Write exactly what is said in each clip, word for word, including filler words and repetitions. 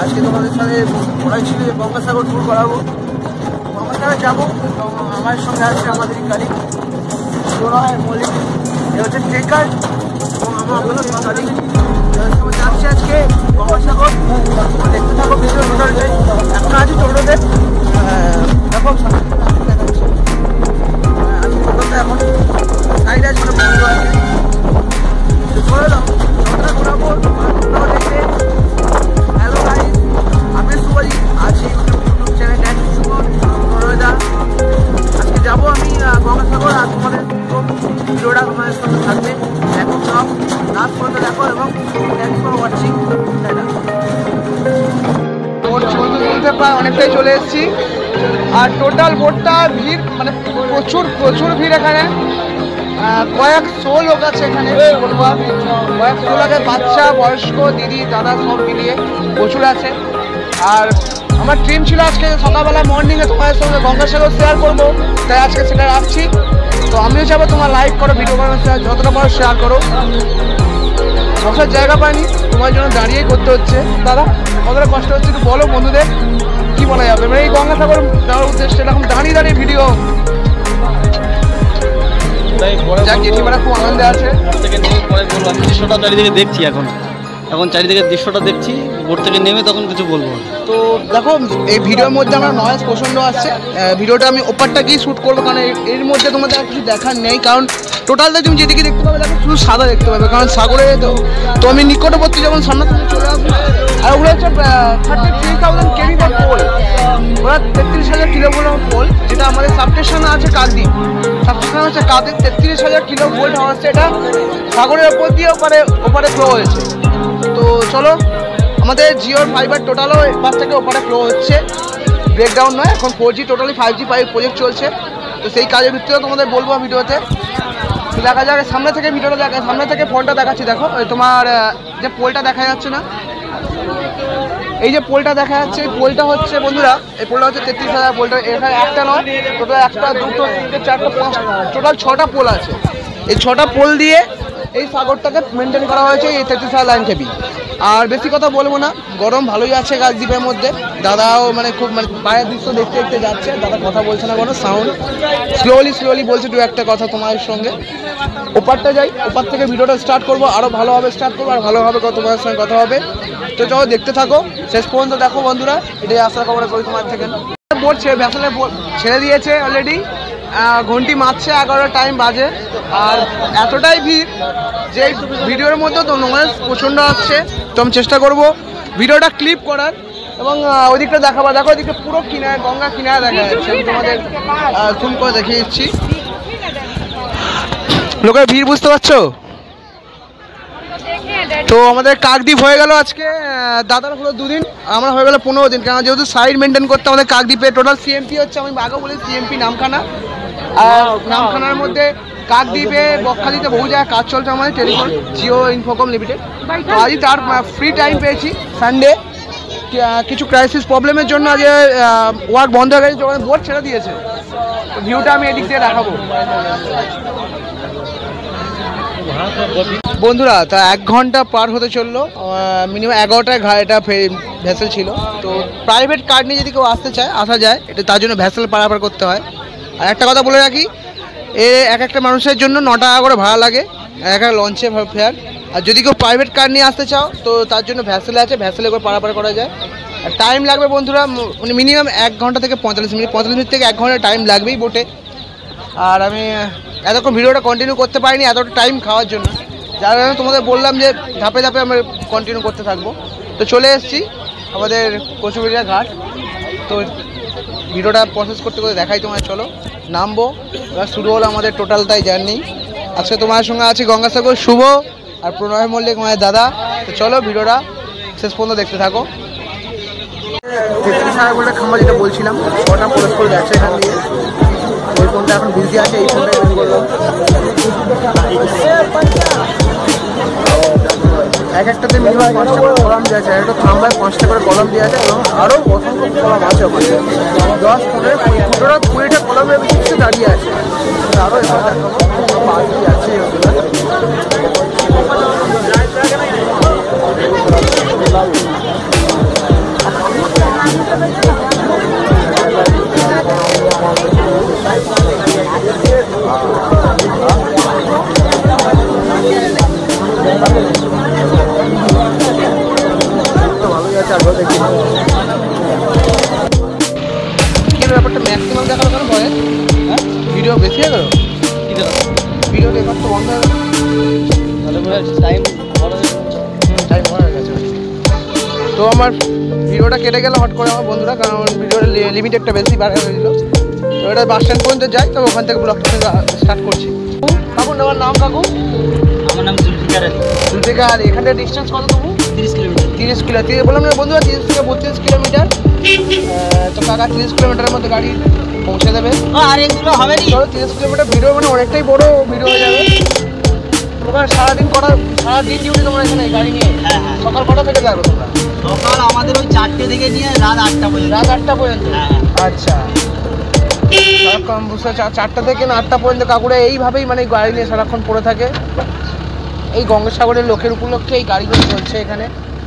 আজকে তোমাদের সাথে বলাই ছিল যে গঙ্গাসাগর ট্যুর করাবো। গঙ্গাসাগর যাবো এবং আমার সঙ্গে আছে আমাদের গাড়ি প্রণয় মল্লিক, এ হচ্ছে ট্রেকার এবং আমার হলো সাংবাদিক। যাচ্ছি আজকে গঙ্গাসাগর, দেখতে থাকো ভিডিও টোটালটাই। এখন আছি টোটোতে, দেখো আমি টোটোতে এখন সাইড আছে বন্ধু আছে, চলে এলাম টোটোটা ঘোরাবো। হ্যালো গাইস, আমি সুবাজি আছি ইউটিউব চ্যানেল সুরদা। আজকে যাবো আমি গঙ্গাসাগর, আর তোমাদের ভিডিওটা তোমাদের সঙ্গে থাকবে। দেখো সব লাস্ট পর্যন্ত দেখো এবং থ্যাংকস ফর ওয়াচিং। বোট চলতে চলতে প্রায় অনেকটাই চলে এসেছি, আর টোটাল বোটটা ভিড় মানে প্রচুর প্রচুর ভিড় এখানে। কয়েকশো লোক আছে এখানে, বলবো কয়েকশো লোকের বাচ্চা বয়স্ক দিদি দাদা সব মিলিয়ে প্রচুর আছে। আর আমার ড্রিম ছিল আজকে সকালবেলা মর্নিংয়ে তোমাদের সঙ্গে গঙ্গাসাগর শেয়ার করবো, তাই আজকে সেটা রাখছি। তো আমিও যাবো, তোমার লাইক করো, ভিডিও করো, যতটা পারো শেয়ার করো। বসার জায়গা পাইনি, তোমার জন্য দাঁড়িয়েই করতে হচ্ছে। দাদা কতটা কষ্ট হচ্ছে একটু বলো বন্ধুদের, কি বলা যাবে মানে এই গঙ্গাসাগর যাওয়ার উদ্দেশ্যে এরকম দাঁড়িয়ে দাঁড়িয়ে ভিডিও। জেঠিমারা খুব আনন্দে আছে। থেকে নেমে পরে বলবো, আমি দৃশ্যটা চারিদিকে দেখছি, এখন এখন চারিদিকে দৃশ্যটা দেখছি, বোট থেকে নেমে তখন কিছু বলবো। তো দেখো এই ভিডিওর মধ্যে আমার নয়েজ প্রচণ্ড আসছে, ভিডিওটা আমি ওপারটা গিয়ে শ্যুট করবো, কারণ এর মধ্যে তোমাদের আর কিছু দেখার নেই। কারণ টোটালটা তুমি যেদিকে দেখতে পাবে দেখো শুধু সাদা দেখতে পাবে, কারণ সাগরে তো তো আমি নিকটবর্তী যখন সামনে থেকে চলে আসবো। আর ওগুলো হচ্ছে থার্টি থ্রি থাউজেন্ড কেভি বা পোল, ওরা তেত্রিশ হাজার কিলো পোল, যেটা আমাদের সাবস্টেশন আছে কাকদ্বীপ। সাবস্টেশন হচ্ছে কাকদ্বীপ, তেত্রিশ হাজার কিলো ভোল্ট হচ্ছে, এটা সাগরের ওপর দিয়ে ওপারে ওপারে ফ্লো হয়েছে। তো চলো, আমাদের জিওর ফাইবার টোটালও এপাশ থেকে ওপারে ফ্লো হচ্ছে, ব্রেকডাউন নয়। এখন four G totally five G five project চলছে, তো সেই কাজের ভিত্তিতে তোমাদের বলবো ভিডিওতে। তো দেখা যাক সামনে থেকে ভিডিওটা দেখা, সামনে থেকে ফোনটা দেখাচ্ছি। দেখো তোমার যে পোলটা দেখা যাচ্ছে না, এই যে পোলটা দেখা যাচ্ছে, এই পোলটা হচ্ছে বন্ধুরা, এই পোলটা হচ্ছে তেত্রিশ হাজার পোলটা। এখানে একটা নয়, টোটাল একটা দুটো তিনটে চারটে পাঁচটা, টোটাল ছটা পোল আছে। এই ছটা পোল দিয়ে এই সাগরটাকে মেনটেন করা হয়েছে এই তেত্রিশ হাজার লাইন কেবি। আর বেশি কথা বলবো না, গরম ভালোই আছে কাকদ্বীপের মধ্যে। দাদাও মানে খুব মানে বাইরের দৃশ্য দেখতে দেখতে যাচ্ছে, দাদা কথা বলছে না কোনো, সাউন্ড স্লোলি স্লোলি বলছে দু একটা কথা তোমার সঙ্গে। ওপারটা যাই, ওপার থেকে ভিডিওটা স্টার্ট করবো, আরও ভালোভাবে স্টার্ট করবো, আর ভালোভাবে তোমার সঙ্গে কথা হবে। তো চলো দেখতে থাকো শেষ পর্যন্ত দেখো বন্ধুরা, এটাই আশা খবর করি তোমার থেকে। বোট ছেড়ে ভ্যাসেলে ছেড়ে দিয়েছে অলরেডি, ঘন্টি মারছে, এগারোটা টাইম বাজে। আর এতটাই ভিড় যে ভিডিওর মধ্যে তো নয়েজ প্রচণ্ড আসছে, তো আমি চেষ্টা করবো ভিডিওটা ক্লিপ করার এবং ওইদিকটা দেখাবো। দেখো ওইদিকে পুরো কিনারে, গঙ্গা কিনারে দেখা যাচ্ছে, আমি তোমাদের জুম করে দেখিয়ে দিচ্ছি। লোকের ভিড় বুঝতে পারছো? তো আমাদের কাকদ্বীপ হয়ে গেল আজকে, দাদার হলো দুদিন, আমরা হয়ে গেল পনেরো দিন। কারণ যেহেতু সাইড মেনটেন করতে আমাদের কাকদ্বীপে টোটাল সিএমপি হচ্ছে, আমি আগেও বলি সিএমপি নামখানা, আর নামখানার মধ্যে কাকদ্বীপে বকখালিতে বহু জায়গায় কাজ চলছে আমাদের টেলিফোন জিও ইনফোকম লিমিটেড। তো আজই তার ফ্রি টাইম পেয়েছি সানডে, কিছু ক্রাইসিস প্রবলেমের জন্য আজ ওয়ার্ক বন্ধ হয়ে গেছে, যখন বোট ছেড়ে দিয়েছে। তো ভিউটা আমি এদিক দিয়ে দেখাবো বন্ধুরা। তা এক ঘন্টা পার হতে চললো, মিনিমাম এগারোটায় এটা ভ্যাসেল ছিল। তো প্রাইভেট কার নিয়ে যদি কেউ আসতে চায় আসা যায়, এটা তার জন্য ভ্যাসেল পারাপার করতে হয়। আর একটা কথা বলে রাখি, এ এক একটা মানুষের জন্য ন টাকা করে ভাড়া লাগে এক একটা লঞ্চে ফেয়ার। আর যদি কেউ প্রাইভেট কার নিয়ে আসতে চাও তো তার জন্য ভ্যাসেল আছে, ভ্যাসেলে করে পারাপার করা যায়। আর টাইম লাগবে বন্ধুরা মানে মিনিমাম এক ঘন্টা থেকে পঁয়তাল্লিশ মিনিট পঁয়তাল্লিশ মিনিট থেকে এক ঘন্টা টাইম লাগবেই বোটে। আর আমি এতক্ষণ ভিডিওটা কন্টিনিউ করতে পারিনি এতটা টাইম খাওয়ার জন্য, যার কারণে তোমাদের বললাম যে ধাপে ধাপে আমরা কন্টিনিউ করতে থাকবো। তো চলে এসেছি আমাদের কচুবেড়িয়া ঘাট। তো ভিডিওটা প্রসেস করতে করতে দেখাই তোমার, চলো নামবো। এবার শুরু হলো আমাদের টোটালটাই জার্নি। আজকে তোমার সঙ্গে আছি গঙ্গাসাগর শুভ আর প্রণয় মল্লিক আমাদের দাদা। তো চলো ভিডিওটা শেষ পর্যন্ত দেখতে থাকো। তেত্রিশ হাজার বলে খাম্বা যেটা বলছিলাম, ছটা প্রবেশ করে যাচ্ছে এখান দিয়ে। ওই ফোনটা এখন বিজি আছে, এই ফোনটা ইউজ করলাম। এক একটাতে মিনিমাম পাঁচটা করে কলাম দেওয়া আছে, একটা খাম্বায় পাঁচটা করে কলাম দেওয়া আছে এবং আরও অসংখ্য কলাম আছে ওখানে, দশ পনেরো কুড়িটা কুড়িটা কলামের বেশি দাঁড়িয়ে আছে। আরও এবার দেখাবো বাকি আছে ওগুলো। ব্যাপারটা ম্যাক্সিমাম দেখালো কেন পরে ভিডিও বেশি হয়ে গেল ভিডিও দেখার তো বন্ধ হয়ে গেল টাইম টাইম হয়ে গেছে। তো আমার ভিডিওটা কেটে গেল হট করে আমার বন্ধুরা, কারণ ভিডিওর লিমিট একটা বেশি বাড়া হয়েছিল। তো এটা বাস স্ট্যান্ড পর্যন্ত যাই, তবে ওখান থেকে ব্লগটা স্টার্ট করছি। কাকু আমার নাম কাকু? আমার নাম জুলফিকার আলী। জুলফিকার আলী। এখান থেকে ডিস্টেন্স কত তবু? তিরিশ কিলোমিটার। তিরিশ কিলোমিটার বললাম না বন্ধুরা, তিরিশ থেকে বত্রিশ কিলোমিটার। তো কাকা তিরিশ কিলোমিটারের মধ্যে গাড়ি পৌঁছে দেবে। আর এগুলো হবে না, ধরো তিরিশ কিলোমিটার ভিডিও মানে অনেকটাই বড় ভিডিও হয়ে যাবে। তোমার সারাদিন করা সারাদিন ডিউটি তোমরা এখানে গাড়ি নিয়ে? হ্যাঁ হ্যাঁ। সকাল কটা থেকে যাবে তোমরা? সকাল আমাদের ওই চারটে থেকে নিয়ে রাত আটটা পর্যন্ত। রাত আটটা পর্যন্ত? হ্যাঁ। আচ্ছা, সারাক্ষণ বুঝতে চারটা থেকে না আটটা পর্যন্ত কাকুরা এইভাবেই মানে গাড়ি নিয়ে সারাক্ষণ পড়ে থাকে। এই গঙ্গাসাগরের লোকের উপলক্ষে এই গাড়িগুলো চলছে এখানে।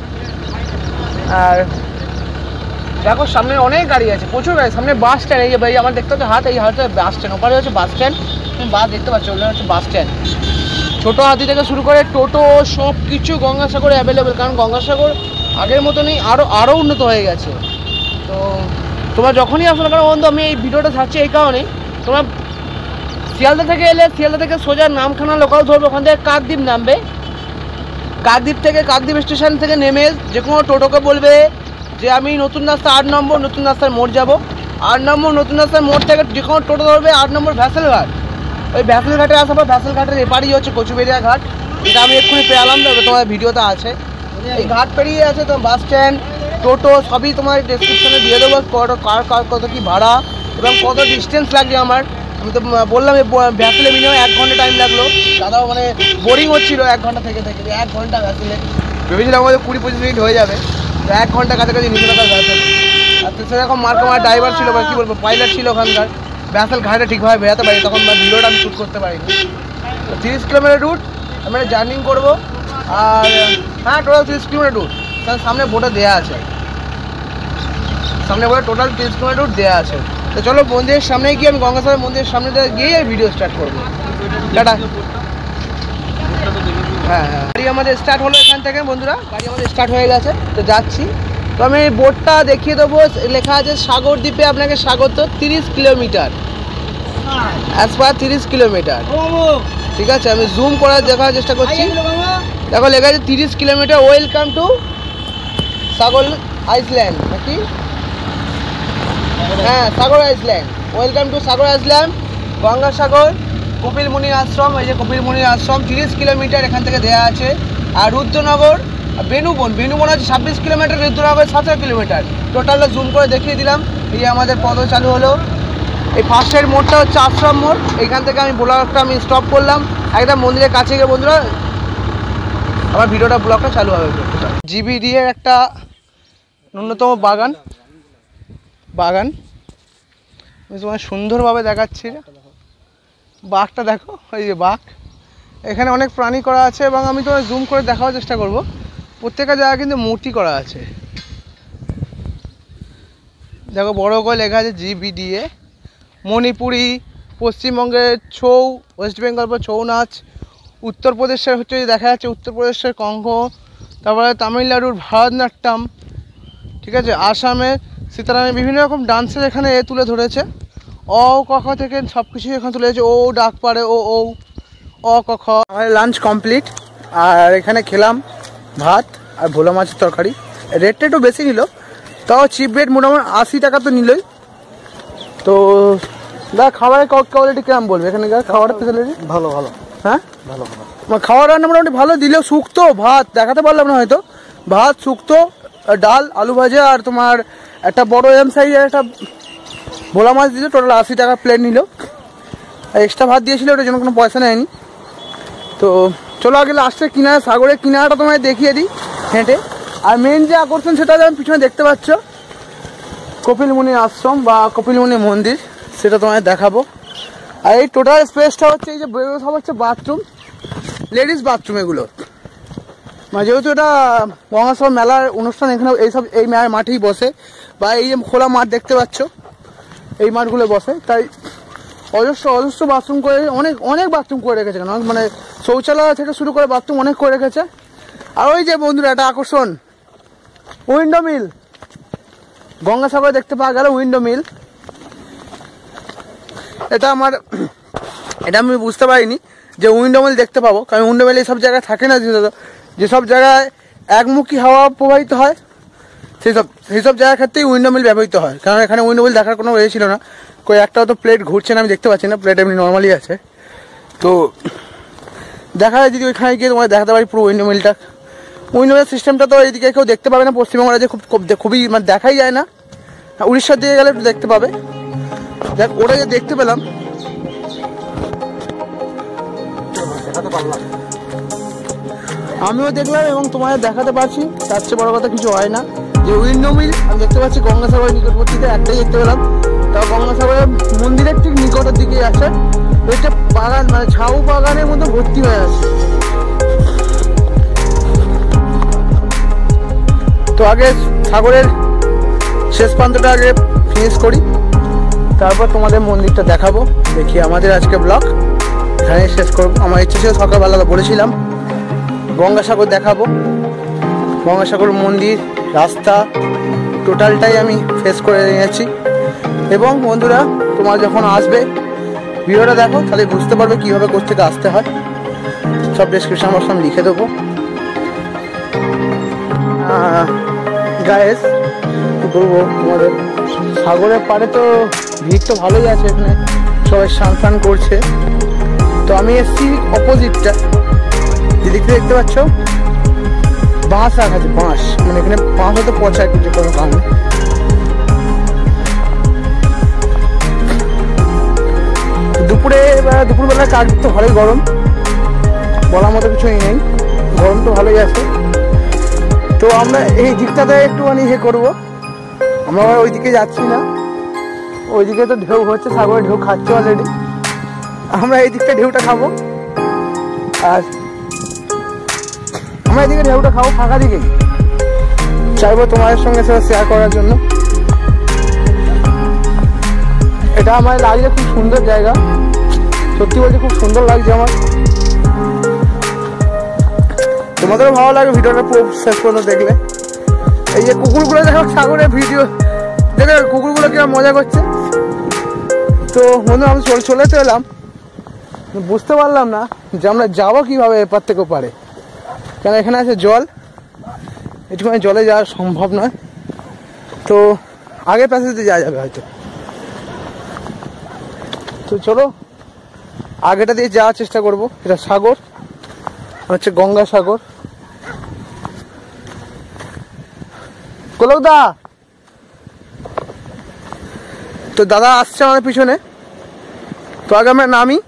আর দেখো সামনে অনেক গাড়ি আছে, প্রচুর গাড়ি। সামনে বাস স্ট্যান্ড, এই যে ভাই আমার দেখতে হচ্ছে হাত, এই হাতে বাস স্ট্যান্ড, ওপারে হচ্ছে বাস স্ট্যান্ড। তুমি বাস দেখতে পাচ্ছ, ওটা হচ্ছে বাস স্ট্যান্ড। ছোটো হাতি থেকে শুরু করে টোটো সব কিছু গঙ্গাসাগরে অ্যাভেলেবেল, কারণ গঙ্গাসাগর আগের মতো নেই, আরও আরও উন্নত হয়ে গেছে। তো তোমরা যখনই আসো না কারণ বন্ধু, আমি এই ভিডিওটা থাকছি এই কারণেই, তোমরা শিয়ালদা থেকে এলে শিয়ালদা থেকে সোজা নামখানা লোকাল ধরবে, ওখান থেকে কাকদ্বীপ নামবে। কাকদ্বীপ থেকে কাকদ্বীপ স্টেশন থেকে নেমে যে কোনো টোটোকে বলবে যে আমি নতুন রাস্তা আট নম্বর নতুন রাস্তার মোড় যাব। আট নম্বর নতুন রাস্তার মোড় থেকে যে কোনো টোটো ধরবে আট নম্বর ভ্যাসেল ঘাট। ওই ভ্যাসেল ঘাটে আসার পর ভ্যাসেল ঘাটের এপারই হচ্ছে কচুবেড়িয়া ঘাট, এটা আমি এক্ষুনি পেলাম, তবে তোমার ভিডিওতে আছে। এই ঘাট পেরিয়ে আছে তোমার বাস স্ট্যান্ড, টোটো সবই তোমার ডেসক্রিপশনে দিয়ে দেবো, কত কার কার কত কী ভাড়া এবং কত ডিস্টেন্স লাগছে আমার। আমি তো বললাম ভ্যাসেলে মিনিমাম এক ঘন্টা টাইম লাগলো, দাদাও মানে বোরিং হচ্ছিলো এক ঘন্টা থেকে থেকে এক ঘন্টা ভ্যাসেলে। ভেবেছিলাম আমাদের কুড়ি পঁচিশ মিনিট হয়ে যাবে, তো এক ঘন্টা কাছাকাছি নিচে থাকা ভ্যাসেল। আর তো সেরকম মার্ক আমার ড্রাইভার ছিল বা কী বলবো পাইলট ছিল ওখানকার, ভ্যাসেল ঘাটে ঠিকভাবে বেরোতে পারি, তখন ভিডিওটা আমি শ্যুট করতে পারিনি। তো তিরিশ কিলোমিটার রুট আমরা জার্নিং করবো। আর হ্যাঁ টোটাল তিরিশ কিলোমিটার রুট, কারণ সামনে বোর্ডে দেওয়া আছে, সামনে বোর্ডে টোটাল তিরিশ কিলোমিটার রুট দেওয়া আছে। তো চলো মন্দিরের সামনে গিয়ে আমি গঙ্গাসাগর মন্দিরের সামনে গিয়ে ভিডিও স্টার্ট করবো। টাটা। হ্যাঁ হ্যাঁ, গাড়ি আমাদের স্টার্ট হলো এখান থেকে বন্ধুরা, গাড়ি আমাদের স্টার্ট হয়ে গেছে। তো যাচ্ছি, তো আমি বোর্ডটা দেখিয়ে দেবো, লেখা আছে সাগর দ্বীপে আপনাকে স্বাগত, তিরিশ কিলোমিটার অ্যাজ পার তিরিশ কিলোমিটার। ঠিক আছে, আমি জুম করার দেখার চেষ্টা করছি। দেখো লেখা আছে তিরিশ kilometre, welcome to Sagar island নাকি? হ্যাঁ Sagar island, welcome to Sagar island Gangasagar Kapil মুনির আশ্রম। এই যে কপিল মুনির আশ্রম তিরিশ কিলোমিটার এখান থেকে দেওয়া আছে। আর রুদ্রনগর বেনুবন, বেনুবন আছে ছাব্বিশ কিলোমিটার, রুদ্রনগর সতেরো কিলোমিটার। টোটালটা জুম করে দেখিয়ে দিলাম। এই যে আমাদের পদ চালু হলো। এই ফার্স্টের মোড়টা হচ্ছে আশ্রম মোড়, এইখান থেকে আমি ব্লগটা আমি স্টপ করলাম একদম মন্দিরের কাছে গিয়ে। বন্ধুরা আমার ভিডিওটা ব্লগটা চালু হবে। জিবিডি এর একটা ন্যূনতম বাগান বাগান আমি তোমায় সুন্দরভাবে দেখাচ্ছি। বাঘটা দেখো, এই যে বাঘ, এখানে অনেক প্রাণী করা আছে এবং আমি তোমায় জুম করে দেখাবার চেষ্টা করব। প্রত্যেকটা জায়গায় কিন্তু মূর্তি করা আছে। দেখো বড় করে লেখা আছে জিবিডিএ। মণিপুরি, পশ্চিমবঙ্গের ছৌ, ওয়েস্ট বেঙ্গল পর ছৌ নাচ, উত্তরপ্রদেশের হচ্ছে দেখা যাচ্ছে উত্তরপ্রদেশের কঙ্ঘ, তারপরে তামিলনাড়ুর ভারতনাট্যম, ঠিক আছে, আসামের সীতারামের বিভিন্ন রকম ডান্সের এখানে এ তুলে ধরেছে। অ ক খ থেকে সব কিছুই এখানে তুলে ধরেছে। ও ডাক পারে, ও ও অ ক খ। আমার লাঞ্চ কমপ্লিট, আর এখানে খেলাম ভাত আর ভোলা মাছের তরকারি। রেটটা একটু বেশি নিল, তাও চিপ রেট মোটামুটি আশি টাকা তো নিলই। তো দা খাবারের কোয়ালিটি কেমন বলবে এখানকার খাবারের ফেসিলিটি? ভালো ভালো। হ্যাঁ ভালো ভালো, খাওয়ার রান্না মোটামুটি ভালো দিলেও। শুক্তো ভাত দেখাতে পারলাম না হয়তো, ভাত শুক্তো ডাল আলু ভাজা আর তোমার একটা বড় এম সাইজের একটা ভোলা মাছ দিল। টোটাল আশি টাকা প্লেট নিল, আর এক্সট্রা ভাত দিয়েছিল, ওটার জন্য কোনো পয়সা নেয়নি। তো চলো আগে লাস্টে কিনারা, সাগরের কিনারাটা তোমায় দেখিয়ে দিই হেঁটে। আর মেন যে আকর্ষণ সেটা আমি পিছনে দেখতে পাচ্ছ, কপিল মুনির আশ্রম বা কপিল মুনির মন্দির, সেটা তোমায় দেখাবো। আর এই টোটাল স্পেসটা হচ্ছে এই যে সব হচ্ছে বাথরুম, লেডিস বাথরুম এগুলো, যেহেতু এটা গঙ্গাসাগর মেলার অনুষ্ঠান, এখানে এইসব এই মাঠেই বসে, বা এই যে খোলা মাঠ দেখতে পাচ্ছ এই মাঠগুলো বসে, তাই অজস্র অজস্র বাথরুম করে, অনেক অনেক বাথরুম করে রেখেছে, কেন মানে শৌচালয় থেকে শুরু করে বাথরুম অনেক করে রেখেছে। আর ওই যে বন্ধুরা একটা আকর্ষণ, উইন্ডো মিল, গঙ্গাসাগরে দেখতে পাওয়া গেল উইন্ডো মিল। এটা আমার এটা আমি বুঝতে পারিনি যে উইন্ডো মিল দেখতে পাবো, কারণ উইন্ডো মিল এইসব জায়গায় থাকে না, যেসব জায়গায় একমুখী হাওয়া প্রবাহিত হয় সেই সব সেই সব জায়গার ক্ষেত্রেই উইন্ডো মিল ব্যবহৃত হয়। কারণ এখানে উইন্ডো মিল দেখার কোনো ইয়ে ছিল না, কই একটাও তো প্লেট ঘুরছে না আমি দেখতে পাচ্ছি না, প্লেট এমনি নর্মালি আছে। তো দেখা যায় যদি ওইখানে গিয়ে তোমার দেখাতে পারি পুরো উইন্ডো মিলটা। উইন্ডো মিল সিস্টেমটা তো এইদিকে কেউ দেখতে পাবে না, পশ্চিমবঙ্গ রাজ্যে খুব খুবই মানে দেখাই যায় না, উড়িষ্যার দিকে গেলে একটু দেখতে পাবে। দেখ ওটা যে দেখতে পেলাম, আমিও দেখলাম এবং তোমাদের দেখাতে পারছি, তার চেয়ে বড় কথা কিছু হয় না। যে উইন্ডো মিল আমি দেখতে পাচ্ছি গঙ্গাসাগরের নিকটবর্তীতে একটাই দেখতে পেলাম, তাও গঙ্গাসাগরের মন্দিরের ঠিক নিকটের দিকে আছে, একটা বাগান মানে ঝাউ বাগানের মধ্যে ভর্তি হয়ে আছে। তো আগে সাগরের শেষ প্রান্তটা আগে ফিনিশ করি, তারপর তোমাদের মন্দিরটা দেখাবো। দেখি আমাদের আজকে ব্লগ এখানে শেষ করবো। আমার ইচ্ছে ছিল সকালবেলা বলেছিলাম গঙ্গাসাগর দেখাবো, গঙ্গাসাগর মন্দির রাস্তা টোটালটাই আমি ফেস করে নিয়েছি। এবং বন্ধুরা তোমার যখন আসবে ভিডিওটা দেখো, তাহলে বুঝতে পারবে কীভাবে কোথা থেকে আসতে হয়, সব ডেসক্রিপশন বক্সে আমি লিখে দেবো। গায়েস কী বলবো তোমাদের, সাগরের পাড়ে তো ভিড় তো ভালোই আছে, এখানে সবাই স্নান টান করছে। তো আমি এসছি অপোজিটটা, যেদিকে দেখতে পাচ্ছ বাঁশ রাখা আছে, বাঁশ মানে এখানে বাঁশ হয়তো পচায় যে কোনো কারণে। দুপুরে দুপুরবেলা কাজ তো ভালোই গরম, বলার মতো কিছুই নেই, গরম তো ভালোই আছে। তো আমরা এই দিকটাতে একটুখানি ইয়ে করবো, আমরা ওই দিকে যাচ্ছি না, ওইদিকে তো ঢেউ হচ্ছে, সাগরে ঢেউ খাচ্ছে অলরেডি, আমরা এই দিকটা ঢেউটা খাবো। আর আমরা এদিকে ঢেউটা খাবো ফাঁকা দিকেই, চাইবো তোমাদের সঙ্গে সেটা শেয়ার করার জন্য। এটা আমার লাগছে খুব সুন্দর জায়গা, সত্যি বলছি খুব সুন্দর লাগছে আমার। তোমাদেরও ভালো লাগবে ভিডিওটা পুরো শেষ পর্যন্ত দেখলে। এই যে কুকুরগুলো দেখো সাগরের ভিডিও দেখে, কুকুরগুলো কিরকম মজা করছে। তো বন্ধু আমি চলে চলে তো এলাম, বুঝতে পারলাম না যে আমরা যাবো কীভাবে এপার থেকে ওপারে, কেন এখানে আছে জল, এটুখানে জলে যাওয়া সম্ভব নয়। তো আগে প্যাসেজে যাওয়া যাবে হয়তো। তো চলো আগেটা দিয়ে যাওয়ার চেষ্টা করব। এটা সাগর হচ্ছে গঙ্গাসাগর। গোলকদা, তো দাদা আসছে আমাদের পিছনে, তো আগে আমরা নামি।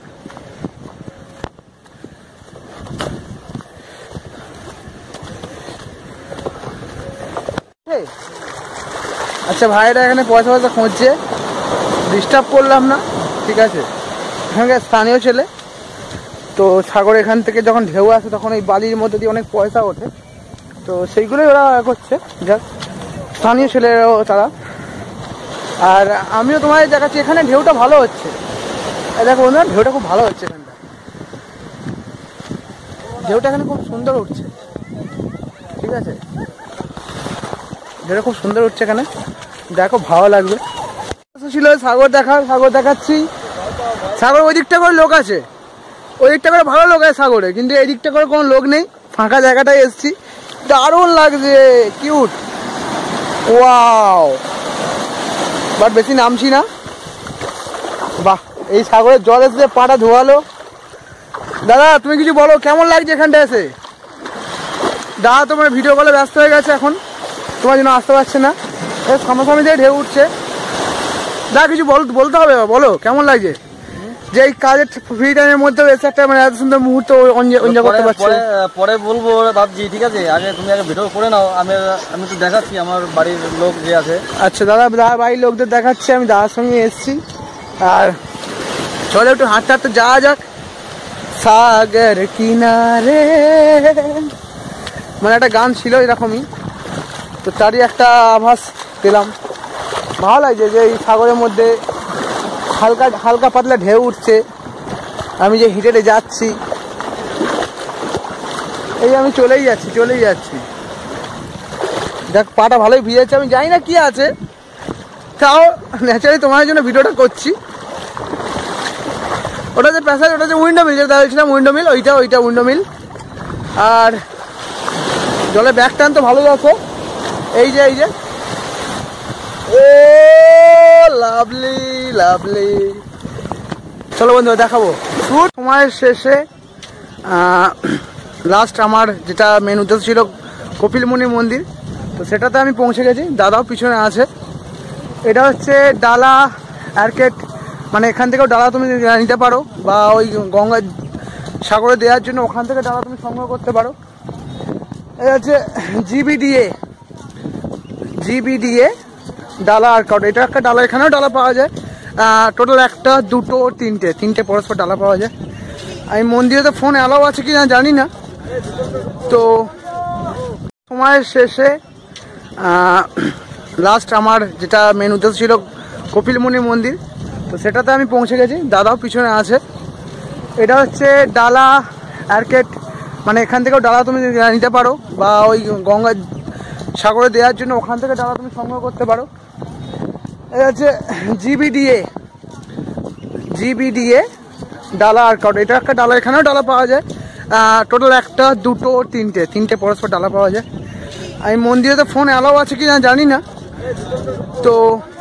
আচ্ছা ভাইরা এখানে পয়সা পয়সা খুঁজছে, ডিস্টার্ব করলাম না, ঠিক আছে। এখানকার স্থানীয় ছেলে, তো সাগর এখান থেকে যখন ঢেউ আসে তখন এই বালির মধ্যে দিয়ে অনেক পয়সা ওঠে, তো সেইগুলোই ওরা করছে, যাক স্থানীয় ছেলেরাও তারা। আর আমিও তোমাদের দেখাচ্ছি, এখানে ঢেউটা ভালো হচ্ছে, দেখো না ঢেউটা খুব ভালো হচ্ছে, এখানটা ঢেউটা এখানে খুব সুন্দর উঠছে, ঠিক আছে, ঢেউটা খুব সুন্দর উঠছে এখানে, দেখো ভালো লাগবে। ছিল সাগর দেখা, সাগর দেখাচ্ছি। সাগর ওই দিকটা করে লোক আছে, ওই দিকটা করে ভালো লোক আছে সাগরে, কিন্তু এই দিকটা করে কোনো লোক নেই, ফাঁকা জায়গাটায় এসছি, দারুণ লাগছে, কিউট, ওয়াও। বাট বেশি নামছি না, বাহ এই সাগরের জল এসে পাটা ধোয়ালো। দাদা তুমি কিছু বলো, কেমন লাগছে এখানটা এসে? দাদা তোমার ভিডিও কলে ব্যস্ত হয়ে গেছে এখন, তোমার জন্য আসতে পারছে না, সামনাসামনি দিয়ে ঢেউ উঠছে। দাদা কিছু বলতে হবে, বলো কেমন লাগছে যে এই কাজের ফ্রি টাইমের মধ্যে এসে একটা মানে এত সুন্দর মুহূর্ত এনজয় করতে পারছো? পরে বলবো ভাবছি, ঠিক আছে, আগে তুমি আগে ভিডিও করে নাও, আমি আমি তো দেখাচ্ছি আমার বাড়ির লোক যে আছে। আচ্ছা দাদা, দাদা বাড়ির লোকদের দেখাচ্ছি, আমি দাদার সঙ্গে এসেছি। আর চলো একটু হাঁটতে হাঁটতে যাওয়া যাক সাগর কিনারে। মানে একটা গান ছিল এরকমই, তো তারই একটা আভাস পেলাম। ভালো লাগছে যে এই সাগরের মধ্যে হালকা হালকা পাতলা ঢেউ উঠছে, আমি যে হেঁটে যাচ্ছি, এই আমি চলেই যাচ্ছি চলেই যাচ্ছি দেখ পাটা ভালোই ভিজেছে। আমি জানি না কি আছে, তাও ন্যাচারালি তোমার জন্য ভিডিওটা করছি। ওটা যে প্যাসেজ, ওটা যে উইন্ডো মিল, যেটা দেখছিলাম উইন্ডো মিল, ওইটা ওইটা উইন্ডো মিল। আর জলে ব্যাগ টান তো ভালোই আছে, এই যে এই যে ও লাভলি লাভলি। চলো বন্ধু দেখাবো শুট সময়ের শেষে। লাস্ট আমার যেটা মেন উদ্দেশ্য ছিল কপিলমুনি মন্দির, তো সেটাতে আমি পৌঁছে গেছি। দাদাও পিছনে আছে। এটা হচ্ছে ডালা আর্কেট, মানে এখান থেকেও ডালা তুমি নিতে পারো, বা ওই গঙ্গা সাগরে দেওয়ার জন্য ওখান থেকে ডালা তুমি সংগ্রহ করতে পারো। এটা হচ্ছে জিবিডিএ জিবিডিএ ডালা আর্কেট। এটা একটা ডালা, এখানেও ডালা পাওয়া যায়। টোটাল একটা দুটো তিনটে তিনটে পরস্পর ডালা পাওয়া যায়। আমি মন্দিরে তো ফোন অ্যালাউ আছে কি না জানি না। তো সময়ের শেষে লাস্ট আমার যেটা মেন উদ্দেশ্য ছিল কপিলমুনি মন্দির, তো সেটাতে আমি পৌঁছে গেছি। দাদাও পিছনে আছে। এটা হচ্ছে ডালা আর্কেট, মানে এখান থেকেও ডালা তুমি নিতে পারো, বা ওই গঙ্গা সাগরে দেওয়ার জন্য ওখান থেকে ডালা তুমি সংগ্রহ করতে পারো। এটা হচ্ছে জিবিডিএ জিবিডিএ ডালা আর্কেট। এটা একটা ডালা, এখানেও ডালা পাওয়া যায়। টোটাল একটা দুটো তিনটে তিনটে পরস্পর ডালা পাওয়া যায়। আমি মন্দিরে তো ফোন অ্যালাউ আছে কি না জানি না। তো